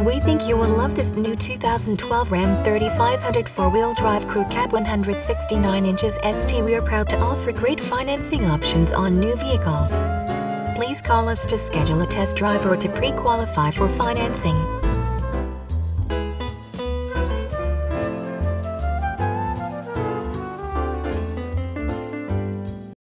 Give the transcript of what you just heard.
We think you will love this new 2012 Ram 3500 four-wheel drive crew cab 169 inches ST. We are proud to offer great financing options on new vehicles. Please call us to schedule a test drive or to pre-qualify for financing.